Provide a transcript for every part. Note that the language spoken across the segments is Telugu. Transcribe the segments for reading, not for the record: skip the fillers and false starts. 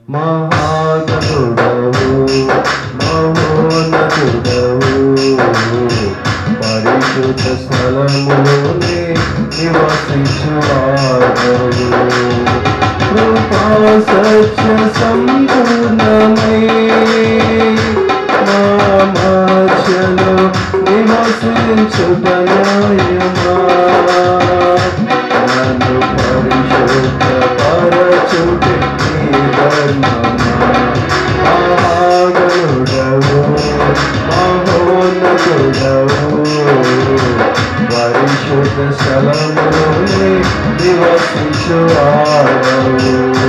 మహాగణుడవు మహోన్నతుడవు పరిశుద్ధ స్థలములోనే నివసించువాడవు కృపా సత్య సంపూర్ణమై మా మధ్యలో నివసించుట న్యాయమా నన్ను పరిశుద్ధ పరచుటే నీ ధర్మమా మహాగణుడవు మహోన్నతుడవు పరిశుద్ధ స్థలములోనే నివసించువాడవు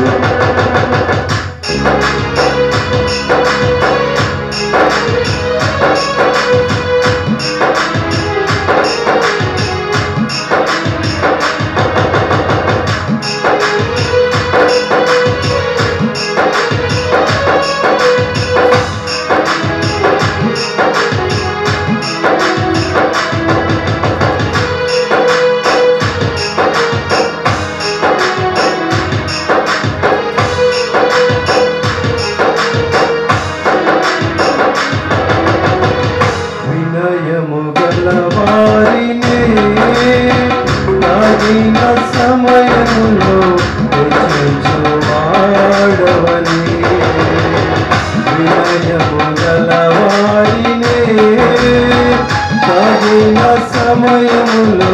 సమయములో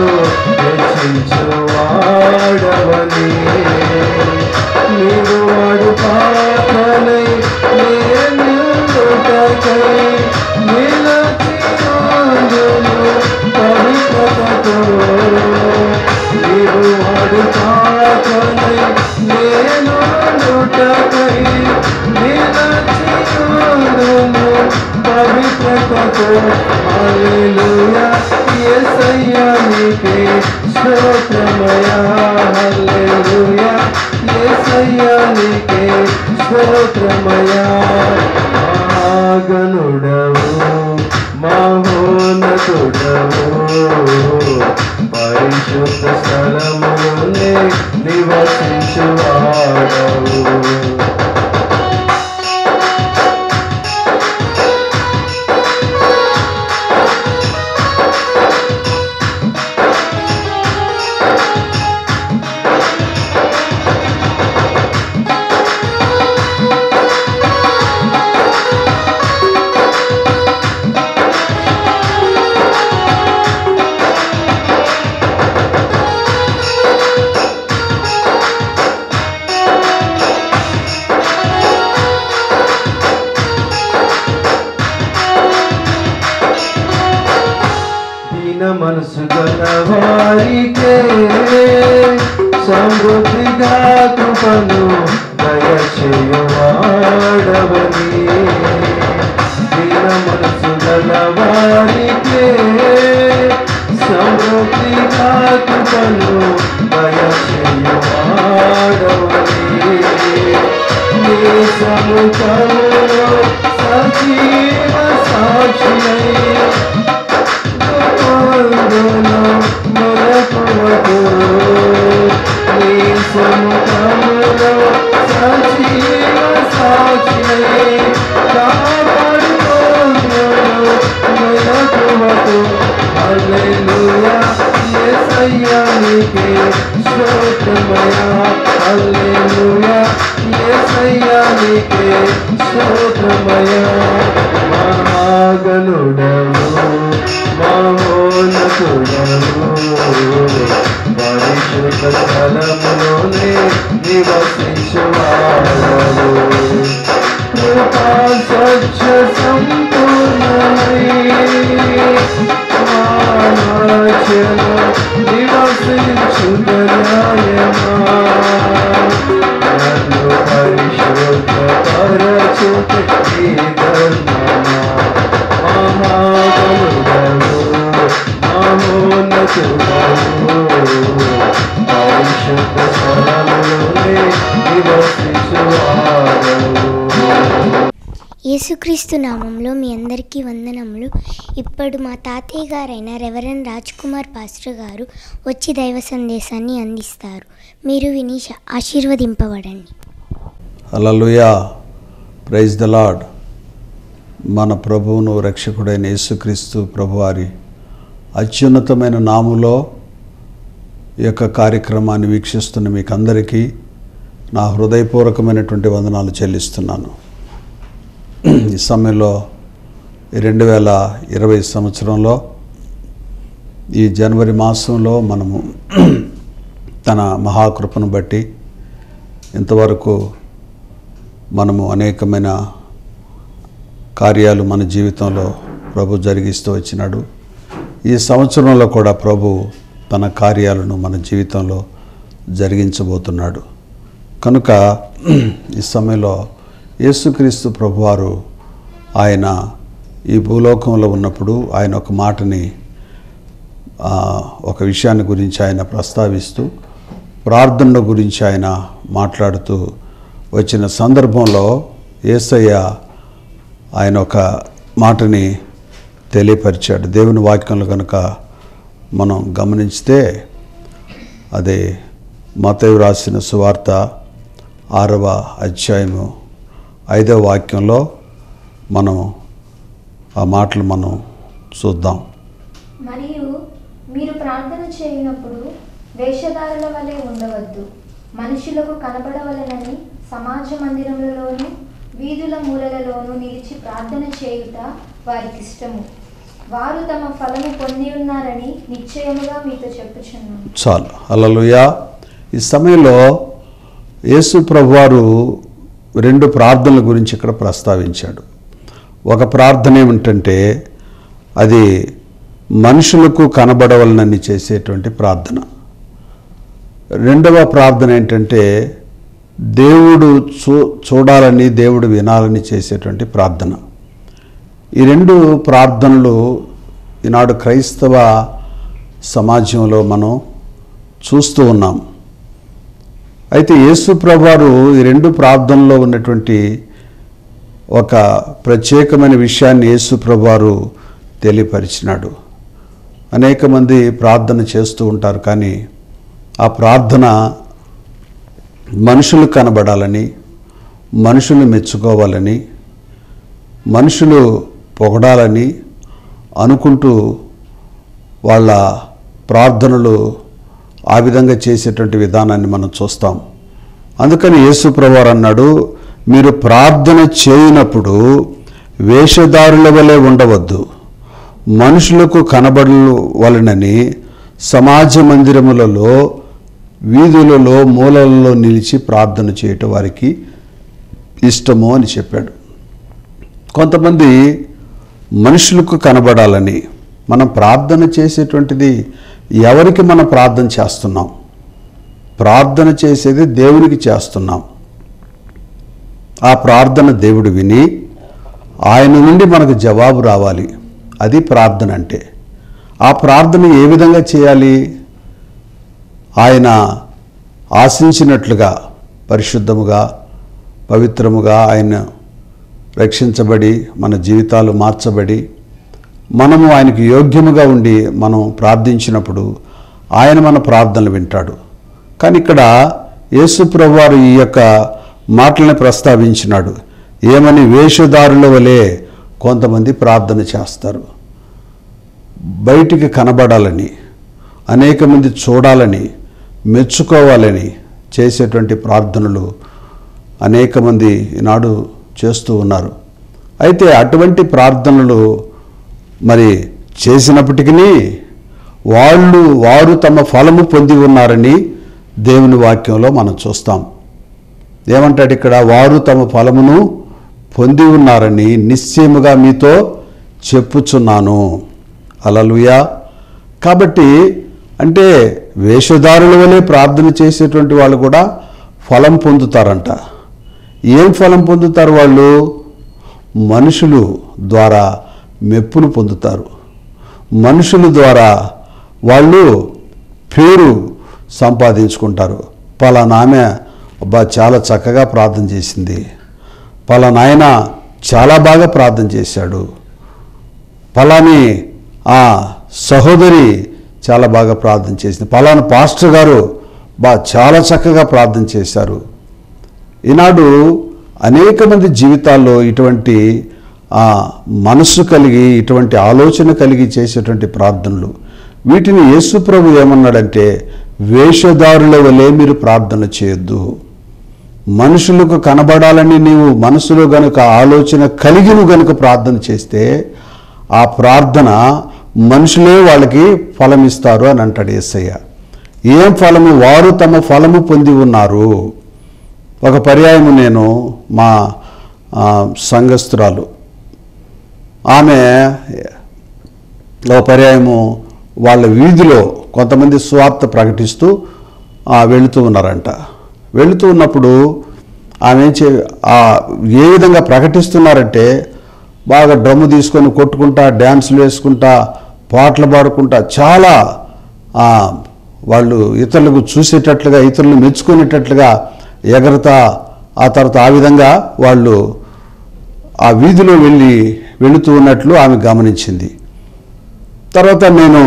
రక్షించువాడవని నీవు వాడు పాపనై నిలుటకై నిలచినందును పవిత్రతతో నీవు వాడు పాపనై నిలుటకై నిలచినందును పవిత్రతతో హల్లెలూయా యేసయ్యా నీకే స్తోత్రమయా హల్లెలూయా యేసయ్యా నీకే స్తోత్రమయా మహాగణుడవు మహోన్నతుడవు పరిశుద్ధ స్థలములోనే నివసించువాడవు మనసు గల వారికే సమృద్ధిగా కృపను దయచేయువాడవని దీన మనసు గల వారికే సమృద్ధిగా కృపను దయచేయువాడవని నీ సముఖములో సజీవ సాక్షియై నీ సముఖములో సజీవ సాక్షియై కాపాడుకోను మెలకువతో హల్లెలూయా యేసయ్యా నీకే స్తోత్రమయా హల్లెలూయా యేసయ్యా నీకే స్తోత్రమయా మహాగణుడవు మహోన్నతుడవు పరిశుద్ధ స్థలములోనే నివసించువాడవు కృపా సత్య సంపూర్ణమై మా మధ్యలో నివసించుట న్యాయమా నన్ను పరిశుద్ధ పరచుట నీ ధర్మమా మహాగణుడవు మహోన్నతుడవు పరిశుద్ధ స్థలములోనే నివసించువాడవు. యేసుక్రీస్తు నామంలో మీ అందరికీ వందనములు. ఇప్పుడు మా తాతయ్య గారైన రెవరెండ్ రాజ్ కుమార్ పాస్టర్ గారు వచ్చి దైవ సందేశాన్ని అందిస్తారు. మీరు విని ఆశీర్వదింపబడండి. Hallelujah, praise the Lord. మన ప్రభువును రక్షకుడైన యేసుక్రీస్తు ప్రభువారి అత్యున్నతమైన నామములో ఈ యొక్క కార్యక్రమాన్ని వీక్షిస్తున్న మీకు అందరికీ నా హృదయపూర్వకమైనటువంటి వందనాలు చెల్లిస్తున్నాను. ఈ సమయంలో 2020 సంవత్సరంలో ఈ జనవరి మాసంలో మనము తన మహాకృపను బట్టి ఇంతవరకు మనము అనేకమైన కార్యాలు మన జీవితంలో ప్రభు జరిగిస్తూ వచ్చినాడు. ఈ సంవత్సరంలో కూడా ప్రభు తన కార్యాలను మన జీవితంలో జరిగించబోతున్నాడు. కనుక ఈ సమయంలో యేసుక్రీస్తు ప్రభువారు ఆయన ఈ భూలోకంలో ఉన్నప్పుడు ఆయన ఒక మాటని ఒక విషయాన్ని గురించి ఆయన ప్రస్తావిస్తూ ప్రార్థన గురించి ఆయన మాట్లాడుతూ వచ్చిన సందర్భంలో యేసయ్య ఆయన ఒక మాటని తెలియపరిచాడు. దేవుని వాక్యంలో కనుక మనం గమనించితే అదే మత్తయి రాసిన సువార్త 6వ అధ్యాయము 5వ వాక్యంలో మనం ఆ మాటలు మనం చూద్దాం. మరియు మీరు ప్రార్థన చేయనప్పుడు వేషధారుల వలె ఉండవద్దు, మనుషులకు కనబడవలెనని సమాజ మందిరములలోను వీధుల మూలలలోను నిలిచి ప్రార్థన చేయుట వారికి ఇష్టము. వారు తమ ఫలము పొంది ఉన్నారని నిశ్చయముగా మీతో చెప్పుచున్నాను. చాలు. హల్లెలూయా. ఈ సమయంలో యేసు ప్రభువారు 2 ప్రార్థనల గురించి ఇక్కడ ప్రస్తావించాడు. ఒక ప్రార్థన ఏమిటంటే అది మనుషులకు కనబడవలనని చేసేటువంటి ప్రార్థన. రెండవ ప్రార్థన ఏంటంటే దేవుడు చూడాలని, దేవుడు వినాలని చేసేటువంటి ప్రార్థన. ఈ 2 ప్రార్థనలు ఈనాడు క్రైస్తవ సమాజంలో మనం చూస్తూ ఉన్నాం. అయితే యేసు ప్రభువారు ఈ 2 ప్రార్థనలో ఉన్నటువంటి ఒక ప్రత్యేకమైన విషయాన్ని యేసు ప్రభువారు తెలియపరిచినాడు. అనేక మంది ప్రార్థన చేస్తూ ఉంటారు, కానీ ఆ ప్రార్థన మనుషులు కనబడాలని, మనుషులు మెచ్చుకోవాలని, మనుషులు పొగడాలని అనుకుంటూ వాళ్ళ ప్రార్థనలు ఆ విధంగా చేసేటువంటి విధానాన్ని మనం చూస్తాం. అందుకని యేసు ప్రభువారు అన్నాడు, మీరు ప్రార్థన చేయనప్పుడు వేషధారుల వలె ఉండవద్దు, మనుషులకు కనబడవలెనని సమాజ మందిరములలో వీధులలో మూలలలో నిలిచి ప్రార్థన చేయటం వారికి ఇష్టము అని చెప్పాడు. కొంతమంది మనుషులకు కనబడాలని మనం ప్రార్థన చేసేటువంటిది ఎవరికి మనం ప్రార్థన చేస్తున్నాం? ప్రార్థన చేసేది దేవునికి చేస్తున్నాం. ఆ ప్రార్థన దేవుడు విని ఆయన నుండి మనకు జవాబు రావాలి. అది ప్రార్థన అంటే. ఆ ప్రార్థన ఏ విధంగా చేయాలి? ఆయన ఆశించినట్లుగా పరిశుద్ధముగా, పవిత్రముగా ఆయన రక్షించబడి, మన జీవితాలు మార్చబడి, మనము ఆయనకు యోగ్యముగా ఉండి మనం ప్రార్థించినప్పుడు ఆయన మన ప్రార్థనలు వింటాడు. కానీ ఇక్కడ యేసు ప్రభువారు ఈ యొక్క మాటలను ప్రస్తావించినాడు. ఏమని? వేషధారుల వలె కొంతమంది ప్రార్థన చేస్తారు. బయటికి కనబడాలని, అనేక మంది చూడాలని, మెచ్చుకోవాలని చేసేటువంటి ప్రార్థనలు అనేక మంది ఈనాడు చేస్తూ ఉన్నారు. అయితే అటువంటి ప్రార్థనలు మరి చేసినప్పటికీ వారు తమ ఫలము పొంది ఉన్నారని దేవుని వాక్యంలో మనం చూస్తాం. ఏమంటాడు ఇక్కడ? వారు తమ ఫలమును పొంది ఉన్నారని నిశ్చయముగా మీతో చెప్పుచున్నాను. హల్లెలూయా. కాబట్టి అంటే వేషధారుల వలె ప్రార్థన చేసేటువంటి వాళ్ళు కూడా ఫలం పొందుతారంట. ఏం ఫలం పొందుతారు వాళ్ళు? మనుషులు ద్వారా మెప్పును పొందుతారు. మనుషుల ద్వారా వాళ్ళు పేరు సంపాదించుకుంటారు. పలానా ఆమె అబ్బా చాలా చక్కగా ప్రార్థన చేసింది, పలానా ఆయన చాలా బాగా ప్రార్థన చేశాడు, పలాని ఆ సహోదరి చాలా బాగా ప్రార్థన చేసింది, పలానా పాస్టర్ గారు చాలా చక్కగా ప్రార్థన చేశారు. ఈనాడు అనేక మంది జీవితాల్లో ఇటువంటి మనస్సు కలిగి, ఇటువంటి ఆలోచన కలిగి చేసేటువంటి ప్రార్థనలు, వీటిని యేసు ప్రభు ఏమన్నాడంటే, వేషధారుల వలె మీరు ప్రార్థన చేయొద్దు. మనుషులకు కనబడాలని నీవు మనసులో గనుక ఆలోచన కలిగి నువ్వు గనుక ప్రార్థన చేస్తే ఆ ప్రార్థన మనుషులే వాళ్ళకి ఫలం ఇస్తారు అని అంటాడు యేసయ్య. ఏం ఫలము? వారు తమ ఫలము పొంది ఉన్నారు. ఒక పర్యాయము నేను మా సంఘస్థురాలు, ఆమె ఒక పర్యాయము వాళ్ళ వీధిలో కొంతమంది సువార్త ప్రకటిస్తూ వెళుతూ ఉన్నారంట. వెళుతూ ఉన్నప్పుడు ఆమె ఏ విధంగా ప్రకటిస్తున్నారంటే, బాగా డ్రమ్ము తీసుకొని కొట్టుకుంటా, డ్యాన్సులు వేసుకుంటా, పాటలు పాడుకుంటా, చాలా వాళ్ళు ఇతరులకు చూసేటట్లుగా, ఇతరులు మెచ్చుకునేటట్లుగా ఎగరతా, ఆ తర్వాత ఆ విధంగా వాళ్ళు ఆ వీధిలో వెళుతూ ఉన్నట్లు ఆమె గమనించింది. తర్వాత నేను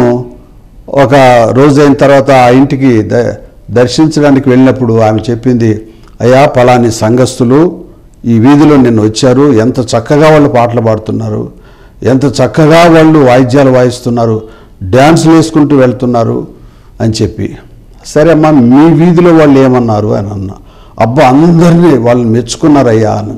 ఒక రోజైన తర్వాత ఆ ఇంటికి దర్శించడానికి వెళ్ళినప్పుడు ఆమె చెప్పింది, అయ్యా పలాని సంఘస్థులు ఈ వీధిలో నిన్న వచ్చారు, ఎంత చక్కగా వాళ్ళు పాటలు పాడుతున్నారు, ఎంత చక్కగా వాళ్ళు వాయిద్యాలు వాయిస్తున్నారు, డ్యాన్సులు వేసుకుంటూ వెళ్తున్నారు అని చెప్పి. సరే అమ్మా, మీ వీధిలో వాళ్ళు ఏమన్నారు అని అన్నా. అబ్బా, అందరినీ వాళ్ళు మెచ్చుకున్నారయ్యా అని.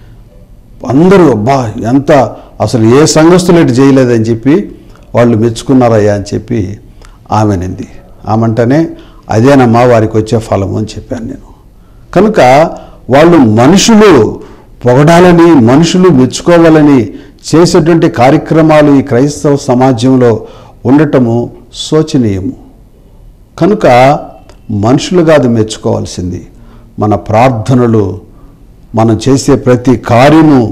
అందరూ అబ్బా ఎంత, అసలు ఏ సంఘస్థులు ఇటు చేయలేదని చెప్పి వాళ్ళు మెచ్చుకున్నారయ్యా అని చెప్పి ఆమెనింది. ఆమంటేనే అదేనమ్మా వారికి వచ్చే ఫలము అని చెప్పాను నేను. కనుక వాళ్ళు మనుషులు పొగడాలని, మనుషులు మెచ్చుకోవాలని చేసేటువంటి కార్యక్రమాలు ఈ క్రైస్తవ సమాజంలో ఉండటము శోచనీయము. కనుక మనుషులు కాదు మెచ్చుకోవాల్సింది, మన ప్రార్థనలు, మనం చేసే ప్రతి కార్యము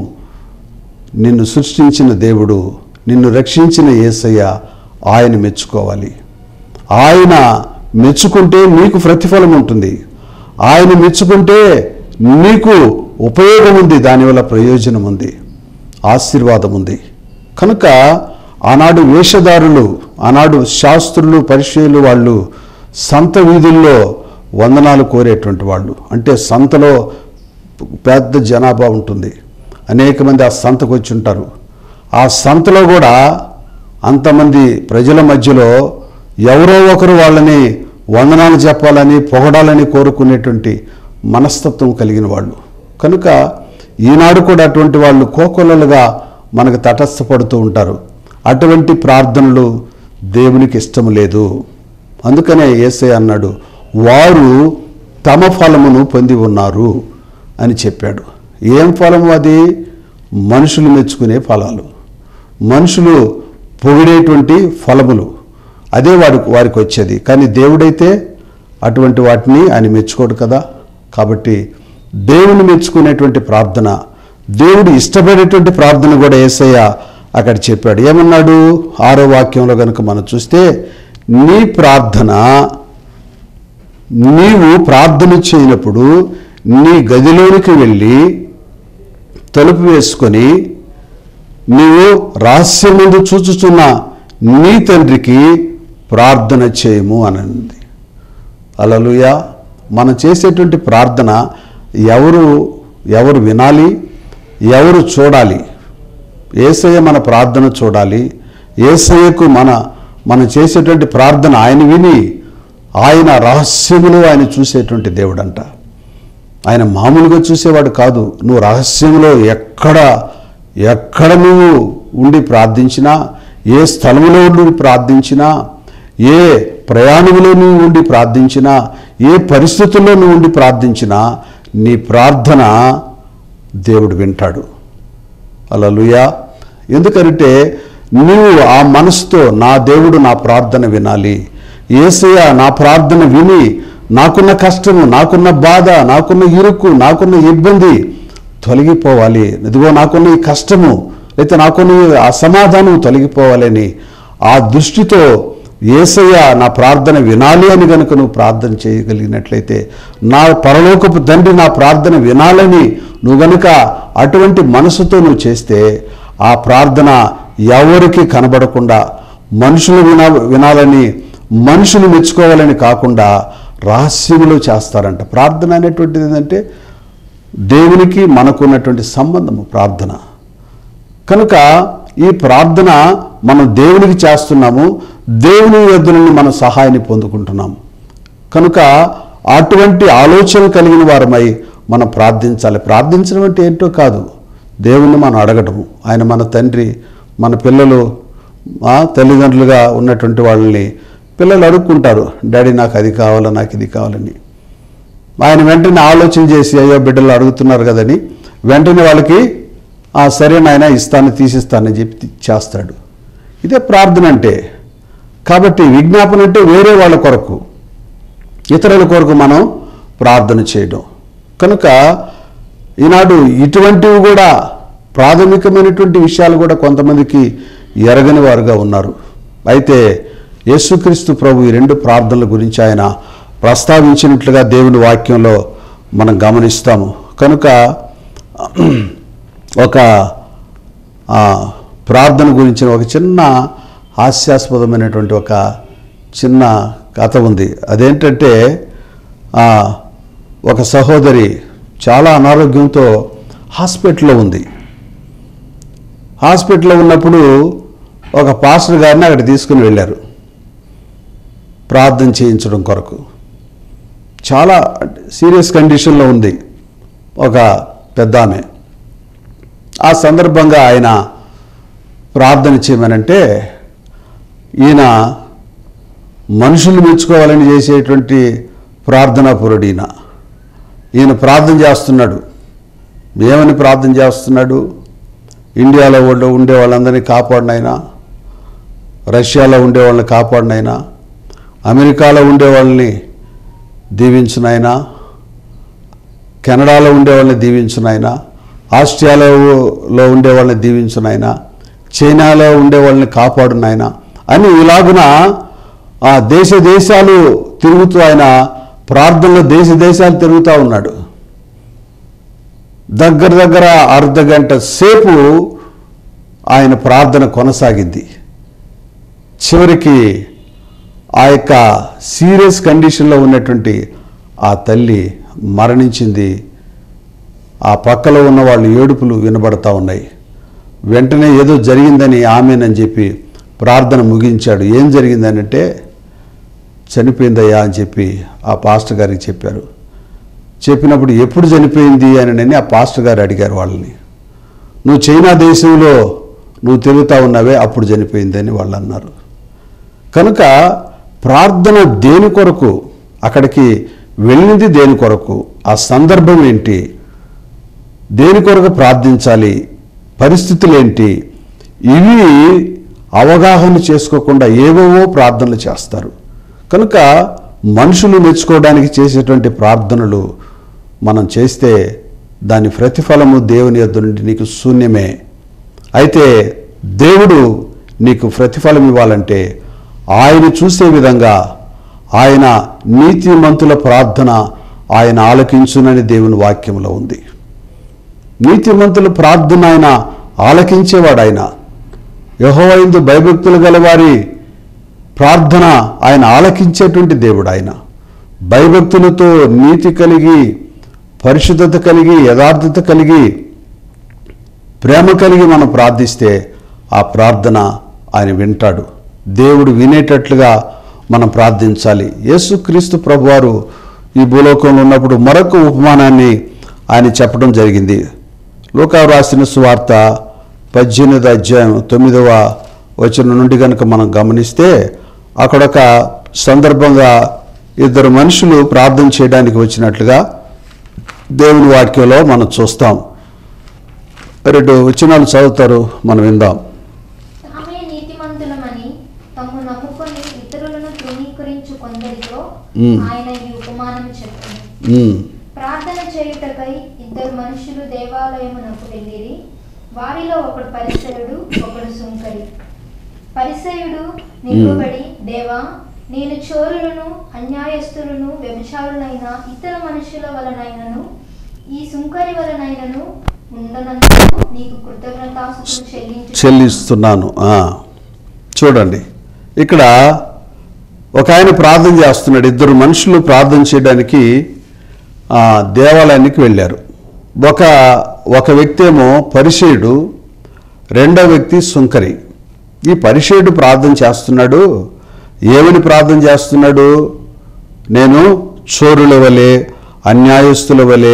నిన్ను సృష్టించిన దేవుడు, నిన్ను రక్షించిన యేసయ్య, ఆయన మెచ్చుకోవాలి. ఆయన మెచ్చుకుంటే నీకు ప్రతిఫలం ఉంటుంది. ఆయన మెచ్చుకుంటే నీకు ఉపయోగం ఉంది, దానివల్ల ప్రయోజనం ఉంది, ఆశీర్వాదం ఉంది. కనుక ఆనాడు వేషధారులు, ఆనాడు శాస్త్రులు, పరిచయులు వాళ్ళు సంత వీధుల్లో వందనాలు కోరేటువంటి వాళ్ళు. అంటే సంతలో పెద్ద జనాభా ఉంటుంది, అనేక మంది ఆ సంతకు వచ్చి ఉంటారు. ఆ సంతలో కూడా అంతమంది ప్రజల మధ్యలో ఎవరో ఒకరు వాళ్ళని వందనాలు చెప్పాలని, పొగడాలని కోరుకునేటువంటి మనస్తత్వం కలిగిన వాళ్ళు. కనుక ఈనాడు కూడా అటువంటి వాళ్ళు కోకొల్లలుగా మనకు తటస్థపడుతూ ఉంటారు. అటువంటి ప్రార్థనలు దేవునికి ఇష్టం లేదు. అందుకనే యేసయ్య అన్నాడు, వారు తమ ఫలమును పొంది ఉన్నారు అని చెప్పాడు. ఏం ఫలము అది? మనుషులు మెచ్చుకునే ఫలాలు, మనుషులు పొగిడేటువంటి ఫలములు, అదే వారికి వచ్చేది. కానీ దేవుడైతే అటువంటి వాటిని ఆయన మెచ్చుకోడు కదా. కాబట్టి దేవుని మెచ్చుకునేటువంటి ప్రార్థన, దేవుడు ఇష్టపడేటువంటి ప్రార్థన కూడా యేసయ్య అక్కడ చెప్పాడు. ఏమన్నాడు? 6వ వాక్యంలో కనుక మనం చూస్తే, నీ ప్రార్థన, నీవు ప్రార్థన చేయనప్పుడు నీ గదిలోనికి వెళ్ళి తలుపు వేసుకొని నీవు రహస్యమందు చూచుచున్న నీ తండ్రికి ప్రార్థన చేయము అనంది. హల్లెలూయా. మనం చేసేటువంటి ప్రార్థన ఎవరు వినాలి, ఎవరు చూడాలి? యేసయ్య మన ప్రార్థన చూడాలి. యేసయ్యకు మనం చేసేటువంటి ప్రార్థన ఆయన విని, ఆయన రహస్యములు ఆయన చూసేటువంటి దేవుడంట. ఆయన మామూలుగా చూసేవాడు కాదు. నువ్వు రహస్యంలో ఎక్కడ నువ్వు ఉండి ప్రార్థించినా, ఏ స్థలంలో ఉండి ప్రార్థించినా, ఏ ప్రయాణంలో నువ్వు ఉండి ప్రార్థించినా, ఏ పరిస్థితుల్లో నువ్వు ఉండి ప్రార్థించినా, నీ ప్రార్థన దేవుడు వింటాడు. హల్లెలూయా. ఎందుకంటే నువ్వు ఆ మనసుతో, నా దేవుడు నా ప్రార్థన వినాలి, యేసయ్య నా ప్రార్థన విని నాకున్న కష్టము, నాకున్న బాధ, నాకున్న ఇరుకు, నాకున్న ఇబ్బంది తొలగిపోవాలి, ఇదిగో నాకున్న ఈ కష్టము, లేకపోతే నాకున్న అసమాధానం తొలగిపోవాలని ఆ దృష్టితో యేసయ్య నా ప్రార్థన వినాలి అని కనుక నువ్వు ప్రార్థన చేయగలిగినట్లయితే, నా పరలోకపు తండ్రి నా ప్రార్థన వినాలని నువ్వు గనుక అటువంటి మనసుతో నువ్వు చేస్తే, ఆ ప్రార్థన ఎవరికి కనబడకుండా, మనుషులు వినాలని, మనుషులు మెచ్చుకోవాలని కాకుండా రహస్యములో చేస్తారంట. ప్రార్థన అనేటువంటిది ఏంటంటే దేవునికి మనకున్నటువంటి సంబంధము ప్రార్థన. కనుక ఈ ప్రార్థన మనం దేవునికి చేస్తున్నాము, దేవుని యొద్ద నుండి మనం సహాయాన్ని పొందుకుంటున్నాము. కనుక అటువంటి ఆలోచన కలిగిన వారమై మనం ప్రార్థించాలి. ప్రార్థించడం అంటే ఏంటో కాదు, దేవుణ్ణి మనం అడగటము. ఆయన మన తండ్రి, మన పిల్లలు, తల్లిదండ్రులుగా ఉన్నటువంటి వాళ్ళని పిల్లలు అడుక్కుంటారు, డాడీ నాకు అది కావాలా, నాకు ఇది కావాలని. ఆయన వెంటనే ఆలోచన చేసి, అయ్యో బిడ్డలు అడుగుతున్నారు కదని వెంటనే వాళ్ళకి సరే నాయన ఇస్తాను, తీసిస్తానని చెప్పి చేస్తాడు. ఇదే ప్రార్థన అంటే. కాబట్టి విజ్ఞాపన అంటే వేరే వాళ్ళ కొరకు, ఇతరుల కొరకు మనం ప్రార్థన చేయడం. కనుక ఈనాడు ఇటువంటివి కూడా ప్రాథమికమైనటువంటి విషయాలు కూడా కొంతమందికి ఎరగని వారుగా ఉన్నారు. అయితే యేసుక్రీస్తు ప్రభు ఈ రెండు ప్రార్థనల గురించి ఆయన ప్రస్తావించినట్లుగా దేవుని వాక్యంలో మనం గమనిస్తాము. కనుక ఒక ప్రార్థన గురించిన ఒక చిన్న హాస్యాస్పదమైనటువంటి ఒక చిన్న కథ ఉంది. అదేంటంటే ఒక సహోదరి చాలా అనారోగ్యంతో హాస్పిటల్లో ఉంది. హాస్పిటల్లో ఉన్నప్పుడు ఒక పాస్టర్ గారిని అక్కడ తీసుకుని వెళ్ళారు ప్రార్థన చేయించడం కొరకు. చాలా సీరియస్ కండిషన్లో ఉంది ఒక పెద్ద ఆమె. ఆ సందర్భంగా ఆయన ప్రార్థన చేయమనంటే ఈయన మనుషులు మెచ్చుకోవాలని చేసేటువంటి ప్రార్థనాపరుడు ఈయన ప్రార్థన చేస్తున్నాడు. ఏమని ప్రార్థన చేస్తున్నాడు? ఇండియాలో ఉండే వాళ్ళందరినీ కాపాడినైనా, రష్యాలో ఉండే వాళ్ళని కాపాడినైనా, అమెరికాలో ఉండే వాళ్ళని దీవించునైనా, కెనడాలో ఉండే వాళ్ళని దీవించునైనా, ఆస్ట్రేలియాలో ఉండే వాళ్ళని దీవించునైనా, చైనాలో ఉండే వాళ్ళని కాపాడునైనా అని ఇలాగున దేశాలు తిరుగుతూ ఆయన ప్రార్థనలో దేశాలు తిరుగుతూ ఉన్నాడు. దగ్గర అర్ధ గంట సేపు ఆయన ప్రార్థన కొనసాగింది. చివరికి ఆ యొక్క సీరియస్ కండిషన్లో ఉన్నటువంటి ఆ తల్లి మరణించింది. ఆ పక్కలో ఉన్న వాళ్ళు ఏడుపులు వినబడతా ఉన్నాయి. వెంటనే ఏదో జరిగిందని ఆమెనని చెప్పి ప్రార్థన ముగించాడు. ఏం జరిగిందని అంటే, చనిపోయిందయ్యా అని చెప్పి ఆ పాస్టర్ గారికి చెప్పారు. చెప్పినప్పుడు ఎప్పుడు చనిపోయింది అని ఆ పాస్టర్ గారు అడిగారు వాళ్ళని. నువ్వు చైనా దేశంలో నువ్వు తిరుగుతూ ఉన్నావే, అప్పుడు చనిపోయిందని వాళ్ళు అన్నారు. కనుక ప్రార్థన దేని కొరకు, అక్కడికి వెళ్ళింది దేని కొరకు, ఆ సందర్భం ఏంటి, దేని కొరకు ప్రార్థించాలి, పరిస్థితులు ఏంటి, ఇవి అవగాహన చేసుకోకుండా ఏవేవో ప్రార్థనలు చేస్తారు. కనుక మనుషులు మెచ్చుకోవడానికి చేసేటువంటి ప్రార్థనలు మనం చేస్తే దాని ప్రతిఫలము దేవుని యొద్ద నుండి నీకు శూన్యమే. అయితే దేవుడు నీకు ప్రతిఫలం ఇవ్వాలంటే ఆయన చూసే విధంగా ఆయన నీతిమంతుల ప్రార్థన ఆయన ఆలకించునని దేవుని వాక్యంలో ఉంది. నీతిమంతుల ప్రార్థన ఆయన ఆలకించేవాడు. ఆయన యెహోవా యందు భయభక్తులు గలవారి ప్రార్థన ఆయన ఆలకించేటువంటి దేవుడు. ఆయన భయభక్తులతో నీతి కలిగి, పరిశుద్ధత కలిగి, యథార్థత కలిగి, ప్రేమ కలిగి మనం ప్రార్థిస్తే ఆ ప్రార్థన ఆయన వింటాడు. దేవుడు వినేటట్లుగా మనం ప్రార్థించాలి. యేసుక్రీస్తు ప్రభువారు ఈ భూలోకంలో ఉన్నప్పుడు మరొక ఉపమానాన్ని ఆయన చెప్పడం జరిగింది. లూకా రాసిన సువార్త 18వ అధ్యాయం 9వ వచనం నుండి కనుక మనం గమనిస్తే, అక్కడొక సందర్భంగా ఇద్దరు మనుషులు ప్రార్థన చేయడానికి వచ్చినట్లుగా దేవుని వాక్యంలో మనం చూస్తాం. 2 వచనాలు చదువుతారు, మనం విందాం. తామే నీతిమంతులమని తమ్ము నమ్ముకొని ఇతరులను తృణీకరించు కొందరితో ఆయన ఈ ఉపమానం చెప్పారు. ప్రార్థన చేయుటకై ఇద్దరు మనుషులు దేవాలయమునకు వెళ్ళిరి. వారిలో ఒకడు పరిసయుడు, ఒకడు సుంకరి. పరిసయుడు నిలువబడి, దేవా, నేను చోరులను, అన్యాయస్తులను, వ్యభిచారులైన ఇతర మనుషుల వలనైనను ఈ సుంకరి వలనైనను ఉండనందుకు నీకు కృతజ్ఞతాస్తుతులు చెల్లిస్తున్నాను. చూడండి, ఇక్కడ ఒక ఆయన ప్రార్థన చేస్తున్నాడు. ఇద్దరు మనుషులు ప్రార్థన చేయడానికి దేవాలయానికి వెళ్ళారు. ఒక వ్యక్తి ఏమో పరిసేయుడు, రెండో వ్యక్తి సుంకరి. ఈ పరిసేయుడు ప్రార్థన చేస్తున్నాడు. ఏమని ప్రార్థన చేస్తున్నాడు? నేను చోరుల వలె, అన్యాయస్తుల వలె,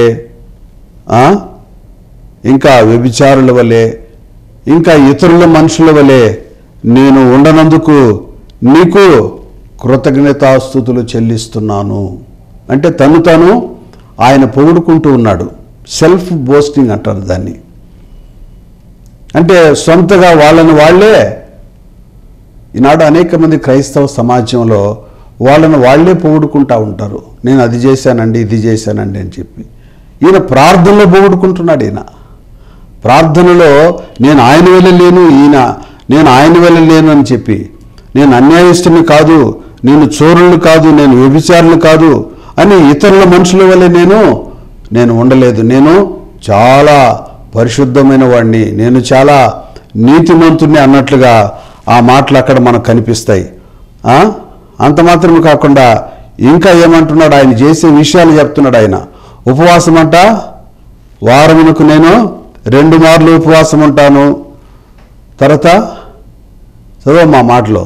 ఇంకా వ్యభిచారుల వలె, ఇంకా ఇతరుల మనుషుల వలె నేను ఉండనందుకు నీకు కృతజ్ఞతాస్తుతులు చెల్లిస్తున్నాను. అంటే తాను ఆయన పొగుడుకుంటూ ఉన్నాడు. సెల్ఫ్ బోస్టింగ్ అంటారు దాన్ని. అంటే సొంతగా వాళ్ళే ఈనాడు అనేక మంది క్రైస్తవ సమాజంలో వాళ్ళే పొగుడుకుంటూ ఉంటారు. నేను అది చేశానండి, ఇది చేశానండి అని చెప్పి. ఈయన ప్రార్థనలో పొగుడుకుంటున్నాడు. ఈయన ప్రార్థనలో నేను ఆయన వల్ల లేను, నేను ఆయన వల్ల లేను అని చెప్పి, నేను అన్యాయస్తుని కాదు, నేను చోరులు కాదు, నేను వ్యభిచారులు కాదు అని ఇతరుల మనుషుల వల్ల నేను ఉండలేదు. నేను చాలా పరిశుద్ధమైన వాడిని, నేను చాలా నీతిమంతుడిని అన్నట్లుగా ఆ మాటలు అక్కడ మనకు కనిపిస్తాయి. అంత మాత్రమే కాకుండా ఇంకా ఏమంటున్నాడు? ఆయన చేసే విషయాలు చెప్తున్నాడు. ఆయన ఉపవాసం అంట, వారమునకు నేను 2 మార్లు ఉపవాసం ఉంటాను. తర్వాత చదువు మా మాటలో,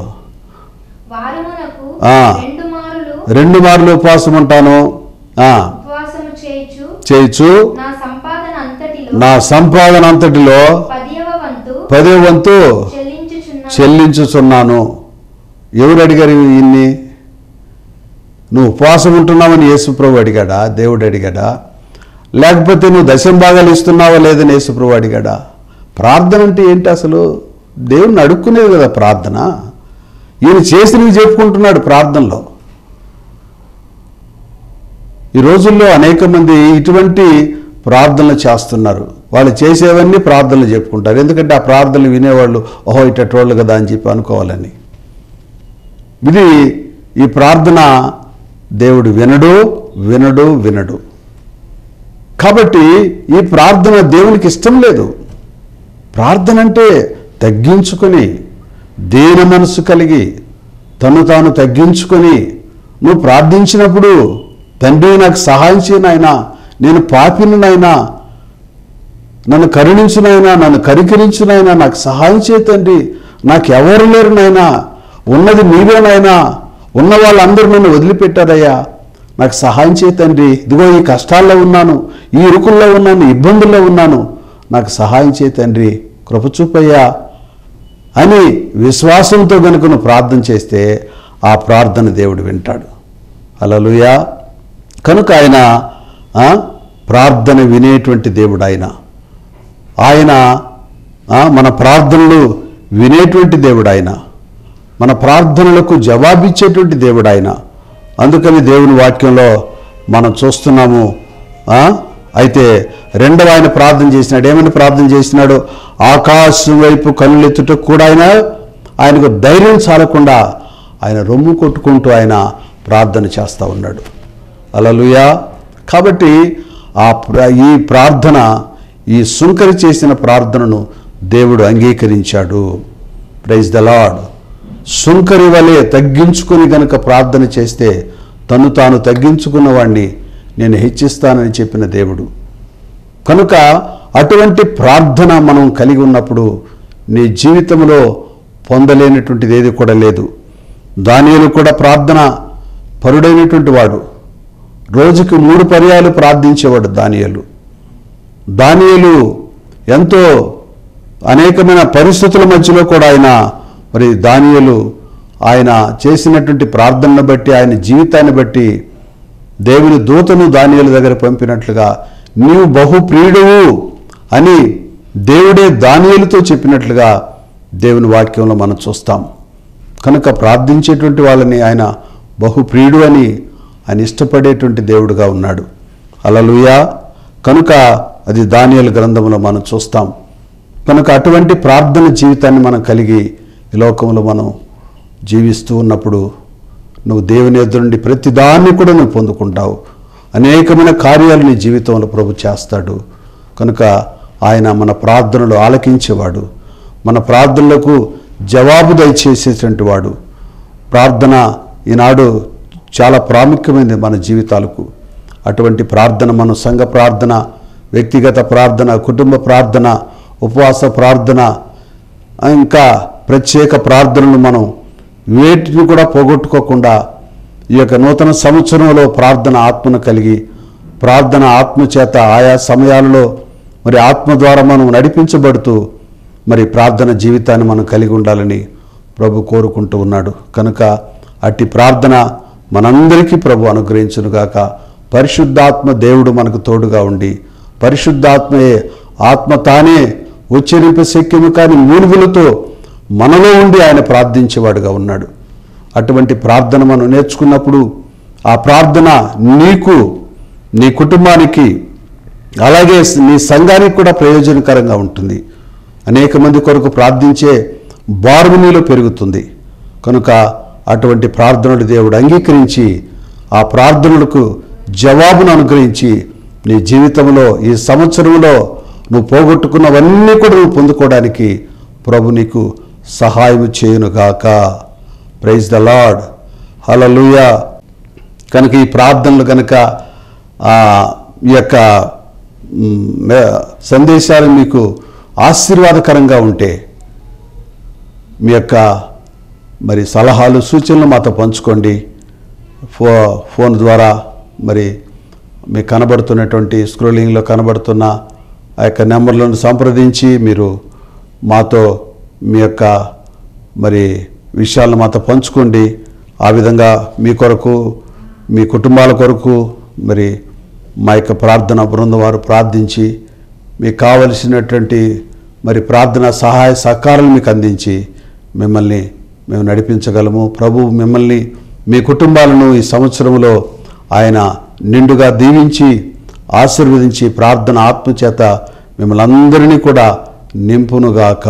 2 మార్లు ఉపవాసం ఉంటాను, చేయొచ్చు నా సంపాదన అంతటిలో 10వ వంతు చెల్లించుచున్నాను. ఎవరు అడిగారు ఇన్ని? నువ్వు ఉపవాసం ఉంటున్నావని యేసుప్రభు అడిగాడా? దేవుడు అడిగాడా? లేకపోతే నువ్వు దశంభాగాలు ఇస్తున్నావా లేదని యేసుప్రభు అడిగాడా? ప్రార్థన అంటే ఏంటి అసలు? దేవుణ్ణి అడుక్కునేది కదా ప్రార్థన. ఈయన చేసినవి చెప్పుకుంటున్నాడు ప్రార్థనలో. ఈ రోజుల్లో అనేక మంది ఇటువంటి ప్రార్థనలు చేస్తున్నారు. వాళ్ళు చేసేవన్నీ ప్రార్థనలు చెప్పుకుంటారు. ఎందుకంటే ఆ ప్రార్థనలు వినేవాళ్ళు ఓహో ఇటోళ్ళు కదా అని చెప్పి అనుకోవాలని. ఈ ప్రార్థన దేవుడు వినడు. కాబట్టి ఈ ప్రార్థన దేవునికి ఇష్టం లేదు. ప్రార్థన అంటే తగ్గించుకొని, దీన మనసు కలిగి, తాను తగ్గించుకొని నువ్వు ప్రార్థించినప్పుడు, తండ్రి నాకు సహాయం చేయనైనా, నేను పాపినైనా, నన్ను కరుణించునైనా, నన్ను కరికరించునైనా, నాకు సహాయం చేయ తండ్రి, నాకు ఎవరు లేరునైనా, ఉన్నది నీవేనైనా, ఉన్న వాళ్ళందరూ నన్ను వదిలిపెట్టారయ్యా, నాకు సహాయం చేయ తండ్రి, ఇదిగో ఈ కష్టాల్లో ఉన్నాను, ఈ ఇరుకుల్లో ఉన్నాను, ఇబ్బందుల్లో ఉన్నాను, నాకు సహాయం చేయ తండ్రి, కృపచూపయ్యా అని విశ్వాసంతో కనుక నువ్వు ప్రార్థన చేస్తే ఆ ప్రార్థన దేవుడు వింటాడు. హల్లెలూయా. కనుక ఆయన ప్రార్థన వినేటువంటి దేవుడు. ఆయన మన ప్రార్థనలు వినేటువంటి దేవుడు. ఆయన మన ప్రార్థనలకు జవాబిచ్చేటువంటి దేవుడు. ఆయన అందుకని దేవుని వాక్యంలో మనం చూస్తున్నాము. అయితే రెండవ ఆయన ప్రార్థన చేసినాడు. ఏమని ప్రార్థన చేసినాడు? ఆకాశం వైపు కళ్ళెత్తుట కూడా ఆయనకు ధైర్యం చాలకుండా ఆయన రొమ్ము కొట్టుకుంటూ ఆయన ప్రార్థన చేస్తూ ఉన్నాడు. హల్లెలూయా. కాబట్టి ఈ ప్రార్థన, ఈ సుంకరి చేసిన ప్రార్థనను దేవుడు అంగీకరించాడు. Praise the Lord. సుంకరి వలె తగ్గించుకొని గనుక ప్రార్థన చేస్తే తాను తగ్గించుకున్న వాడిని నేను హెచ్చిస్తానని చెప్పిన దేవుడు. కనుక అటువంటి ప్రార్థన మనం కలిగి ఉన్నప్పుడు నీ జీవితంలో పొందలేనటువంటిది ఏది కూడా లేదు. దానియేలు కూడా ప్రార్థన పరుడైనటువంటి వాడు. రోజుకి 3 పర్యాలు ప్రార్థించేవాడు దానియేలు ఎంతో అనేకమైన పరిస్థితుల మధ్యలో కూడా దానియేలు ఆయన చేసినటువంటి ప్రార్థనను బట్టి, ఆయన జీవితాన్ని బట్టి దేవుని దూతను దానియేలు దగ్గర పంపినట్లుగా నీవు బహుప్రియుడువు అని దేవుడే దానియేలుతో చెప్పినట్లుగా దేవుని వాక్యంలో మనం చూస్తాం. కనుక ప్రార్థించేటువంటి వాళ్ళని ఆయన బహుప్రియుడు అని ఆయన ఇష్టపడేటువంటి దేవుడుగా ఉన్నాడు. హల్లెలూయా. కనుక అది దానియేలు గ్రంథంలో మనం చూస్తాం. కనుక అటువంటి ప్రార్థన జీవితాన్ని మనం కలిగి ఈ లోకంలో మనం జీవిస్తూ ఉన్నప్పుడు నువ్వు దేవుని ఎదురు నుండి ప్రతి దాన్ని కూడా నువ్వు పొందుకుంటావు. అనేకమైన కార్యాలు నీ జీవితంలో ప్రభు చేస్తాడు. కనుక ఆయన మన ప్రార్థనలు ఆలకించేవాడు, మన ప్రార్థనలకు జవాబు దయచేసేటువంటి వాడు. ప్రార్థన ఈనాడు చాలా ప్రాముఖ్యమైనది మన జీవితాలకు. అటువంటి ప్రార్థన మనం సంఘ ప్రార్థన వ్యక్తిగత ప్రార్థన, కుటుంబ ప్రార్థన, ఉపవాస ప్రార్థన, ఇంకా ప్రత్యేక ప్రార్థనలు మనం వేటిని కూడా పోగొట్టుకోకుండా ఈ యొక్క నూతన సంవత్సరంలో ప్రార్థన ఆత్మను కలిగి, ప్రార్థన ఆత్మ చేత ఆయా సమయాలలో మరి ఆత్మ ద్వారా మనం నడిపించబడుతూ మరి ప్రార్థన జీవితాన్ని మనం కలిగి ఉండాలని ప్రభు కోరుకుంటూ ఉన్నాడు. కనుక అట్టి ప్రార్థన మనందరికీ ప్రభు అనుగ్రహించునుగాక. పరిశుద్ధాత్మ దేవుడు మనకు తోడుగా ఉండి, పరిశుద్ధాత్మయే ఆత్మ తానే ఉచ్చరింప శక్యము కాని మూలుగులతో మనలో ఉండి ఆయన ప్రార్థించేవాడుగా ఉన్నాడు. అటువంటి ప్రార్థన మనం నేర్చుకున్నప్పుడు ఆ ప్రార్థన నీకు, నీ కుటుంబానికి, అలాగే నీ సంఘానికి కూడా ప్రయోజనకరంగా ఉంటుంది. అనేక మంది కొరకు ప్రార్థించే భారము నీలో పెరుగుతుంది. కనుక అటువంటి ప్రార్థనలు దేవుడు అంగీకరించి ఆ ప్రార్థనలకు జవాబును అనుగ్రహించి నీ జీవితంలో ఈ సంవత్సరంలో నువ్వు పోగొట్టుకున్నవన్నీ కూడా నువ్వు పొందుకోవడానికి ప్రభు నీకు సహాయం చేయునుగాక. Praise the Lord, hallelujah. కనుక ఈ ప్రార్థనలు కనుక ఈ యొక్క సందేశాలు మీకు ఆశీర్వాదకరంగా ఉంటే మీ యొక్క మరి సలహాలు, సూచనలు మాతో పంచుకోండి. ఫోన్ ద్వారా మరి మీకు కనబడుతున్నటువంటి స్క్రోలింగ్లో కనబడుతున్న ఆ యొక్క నెంబర్లను సంప్రదించి మీరు మాతో మీ యొక్క మరి విషయాలను మాతో పంచుకోండి. ఆ విధంగా మీ కొరకు, మీ కుటుంబాల కొరకు మరి మా యొక్క ప్రార్థన బృందం వారు ప్రార్థించి మీకు కావలసినటువంటి మరి ప్రార్థన సహాయ సహకారాలు మీకు అందించి మిమ్మల్ని మేము నడిపించగలము. ప్రభు మిమ్మల్ని, మీ కుటుంబాలను ఈ సంవత్సరంలో ఆయన నిండుగా దీవించి ఆశీర్వదించి ప్రార్థన ఆత్మచేత మిమ్మల్ని అందరినీ కూడా నింపునుగాక.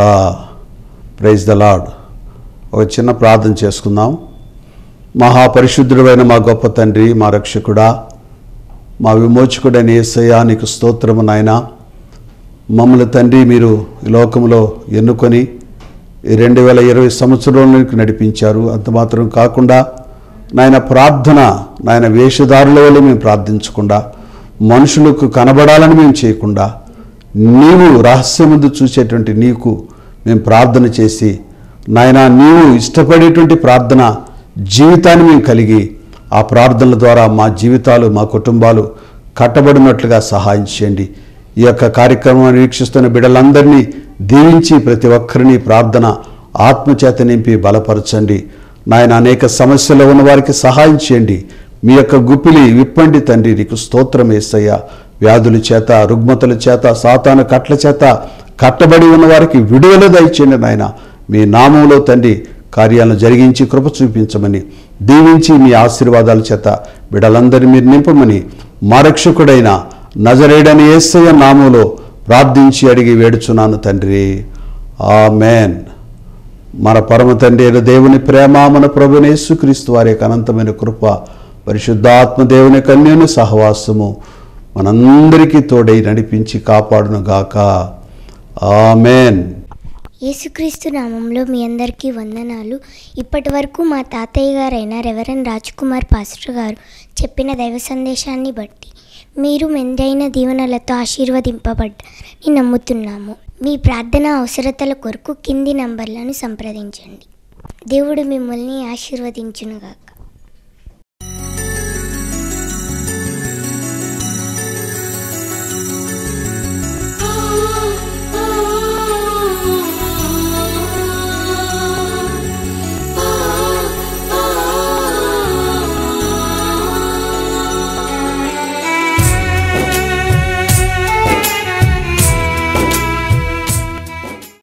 Praise the lord. ఒక చిన్న ప్రార్థన చేసుకుందాం. మహాపరిశుద్ధుడైన మా గొప్ప తండ్రి, మా రక్షకుడా, మా విమోచకుడైన యేసయ్యా, నీకు స్తోత్రము నాయనా. మమ్మల్ని తండ్రి మీరు ఈ లోకంలో ఎన్నుకొని ఈ 2020 సంవత్సరంలోకి నడిపించారు. అంత మాత్రం కాకుండా నాయన ప్రార్థన నాయన వేషధారుల వల్ల మేము ప్రార్థించకుండా, మనుషులకు కనబడాలని మేము చేయకుండా, నీవు రహస్యముందు చూసేటువంటి నీకు మేము ప్రార్థన చేసి నాయన నీవు ఇష్టపడేటువంటి ప్రార్థన జీవితాన్ని మేము కలిగి ఆ ప్రార్థనల ద్వారా మా జీవితాలు, మా కుటుంబాలు కట్టబడినట్లుగా సహాయం చేయండి. ఈ యొక్క కార్యక్రమాన్ని వీక్షిస్తున్న బిడ్డలందరినీ దీవించి ప్రతి ఒక్కరిని ప్రార్థన ఆత్మచేత నింపి బలపరచండి నాయన. అనేక సమస్యలు ఉన్న వారికి సహాయం చేయండి. మీ యొక్క గుప్పిలి విప్పండి తండ్రి. నీకు స్తోత్రం యేసయ్యా. వ్యాధుల చేత, రుగ్మతల చేత, సాతాను కట్ల చేత కట్టబడి ఉన్న వారికి విడుదల దయచేయండి నాయన. మీ నామంలో తండ్రి కార్యాలను జరిగించి కృప చూపించమని దీవించి మీ ఆశీర్వాదాల చేత బిడ్డలందరినీ మీరు నింపమని మా రక్షకుడైన నజరేయుడైన యేసయ్య నామంలో ప్రార్థించి అడిగి వేడుచున్నాను తండ్రి. ఆమేన్. మన పరమ తండ్రి అయిన దేవుని ప్రేమ, మన ప్రభువైన యేసుక్రీస్తు వారి యొక్క అనంతమైన కృప, పరిశుద్ధాత్మ దేవుని కన్యను సహవాసము మనందరికీ తోడై నడిపించి కాపాడును గాక. ఆమేన్. యేసుక్రీస్తు నామంలో మీ అందరికీ వందనాలు. ఇప్పటి వరకు మా తాతయ్య గారైన రెవరెండ్ రాజ్ కుమార్ పాస్టర్ గారు చెప్పిన దైవ సందేశాన్ని బట్టి మీరు మెండైన దీవెనలతో ఆశీర్వదింపబడ్డారని నమ్ముతున్నాము. మీ ప్రార్థన అవసరతల కొరకు కింది నంబర్లను సంప్రదించండి. దేవుడు మిమ్మల్ని ఆశీర్వదించునుగాక.